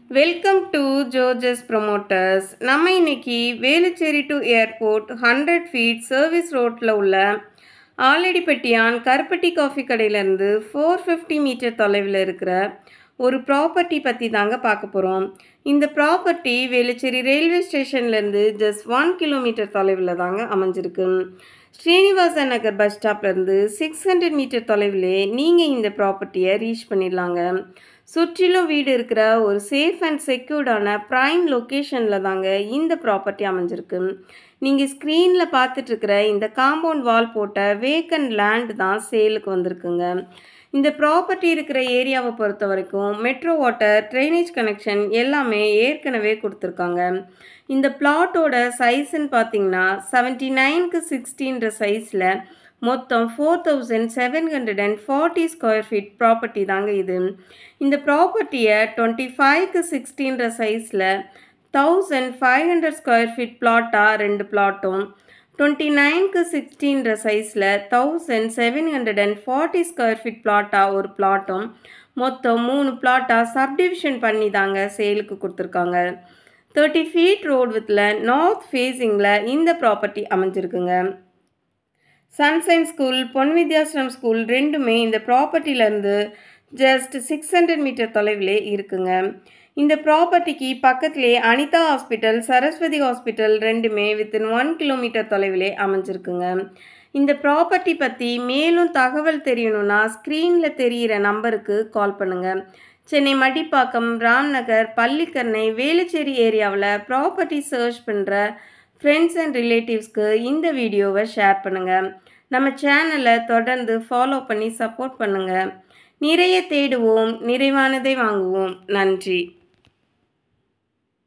Welcome to gorges promoters. நம்ம இன்னைக்கு Velachery to airport 100 feet service ரோட்டில் உள்ள ஆலடிப்பட்டியான் கருப்பட்டி காஃபி கடையிலேருந்து 450 மீட்டர் தொலைவில் இருக்கிற ஒரு ப்ராப்பர்ட்டி பற்றி தாங்க பார்க்க போகிறோம். இந்த ப்ராப்பர்ட்டி வேலுச்சேரி ரயில்வே ஸ்டேஷன்லேருந்து ஜஸ்ட் 1 கிலோமீட்டர் தொலைவில் தாங்க அமைஞ்சிருக்கு. ஸ்ரீனிவாசா நகர் பஸ் ஸ்டாப்லேருந்து 600 மீட்டர் தொலைவிலே நீங்கள் இந்த ப்ராப்பர்ட்டியை ரீச் பண்ணிடலாங்க. சுற்றிலும் வீடு இருக்கிற ஒரு சேஃப் அண்ட் செக்யூர்டான ப்ரைம் லொக்கேஷனில் தாங்க இந்த ப்ராப்பர்ட்டி அமைஞ்சிருக்கு. நீங்கள் ஸ்க்ரீனில் பார்த்துட்ருக்கிற இந்த காம்பவுண்ட் வால் போட்ட வேக்கண்ட் லேண்ட் தான் சேலுக்கு வந்திருக்குங்க. இந்த ப்ராப்பர்ட்டி இருக்கிற ஏரியாவை பொறுத்த வரைக்கும் மெட்ரோ வாட்டர், ட்ரைனேஜ் கனெக்ஷன் எல்லாமே ஏற்கனவே கொடுத்துருக்காங்க. இந்த பிளாட்டோட சைஸ்ன்னு பார்த்தீங்கன்னா 79க்கு 60ன்ற சைஸில் மொத்தம் 4740 ஸ்கொயர் ஃபீட் ப்ராப்பர்ட்டி தாங்க இது. இந்த ப்ராப்பர்ட்டியை 25க்கு 60ன்ற சைஸில் 1500 ஸ்கொயர் ஃபீட் பிளாட்டாக 2 பிளாட்டும், 29க்கு 60ன்ற சைஸில் 1740 ஸ்கொயர் ஃபீட் பிளாட்டாக ஒரு பிளாட்டும், மொத்தம் 3 பிளாட்டாக சப்டிவிஷன் பண்ணி தாங்க சேலுக்கு கொடுத்துருக்காங்க. 30 ஃபீட் ரோடு வித்தில் நார்த் ஃபேஸிங்கில் இந்த ப்ராப்பர்ட்டி அமைஞ்சிருக்குங்க. சன்சைன் ஸ்கூல், பொன் வித்யாஸ்ரம் ஸ்கூல் ரெண்டுமே இந்த ப்ராப்பர்ட்டிலேருந்து ஜஸ்ட் 600 மீட்டர் தொலைவிலே இருக்குங்க. இந்த ப்ராப்பர்ட்டிக்கு பக்கத்திலே அனிதா ஹாஸ்பிட்டல், சரஸ்வதி ஹாஸ்பிட்டல் ரெண்டுமே வித்தின் 1 கிலோமீட்டர் தொலைவிலே அமைஞ்சிருக்குங்க. இந்த ப்ராப்பர்ட்டி பற்றி மேலும் தகவல் தெரியணும்னா ஸ்க்ரீனில் தெரிகிற நம்பருக்கு கால் பண்ணுங்கள். சென்னை மடிப்பாக்கம், ராம்நகர், பள்ளிக்கரணை, வேலுச்சேரி ஏரியாவில் ப்ராப்பர்ட்டி சர்ச் பண்ணுற ஃப்ரெண்ட்ஸ் அண்ட் ரிலேட்டிவ்ஸ்க்கு இந்த வீடியோவை ஷேர் பண்ணுங்கள். நம்ம சேனலை தொடர்ந்து ஃபாலோ பண்ணி சப்போர்ட் பண்ணுங்கள். நிறைய தேடுவோம், நிறைவானதை வாங்குவோம். நன்றி.